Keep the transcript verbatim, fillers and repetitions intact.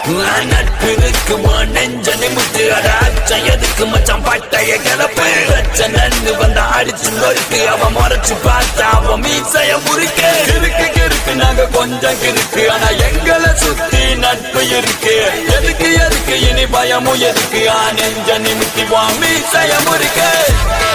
நட்பு இருக்கு நெஞ்ச நிமித்து அடாச்சயதுக்கு மச்சான் பட்டைய கிளப்பு பிரச்சனை வந்தா அடிச்சு நொறுக்கு அவன் முறைச்சு பார்த்தா அவன் மீசைய முறுக்கு கிறுக்கு கிறுக்கு நாங்க கொஞ்சம் கிறுக்கு ஆனா எங்களை சுத்தி நட்பு இருக்கு எதுக்கு எதுக்கு இனி பயமும் எதுக்கு நெஞ்ச நிமித்தி மீசைய முறுக்கு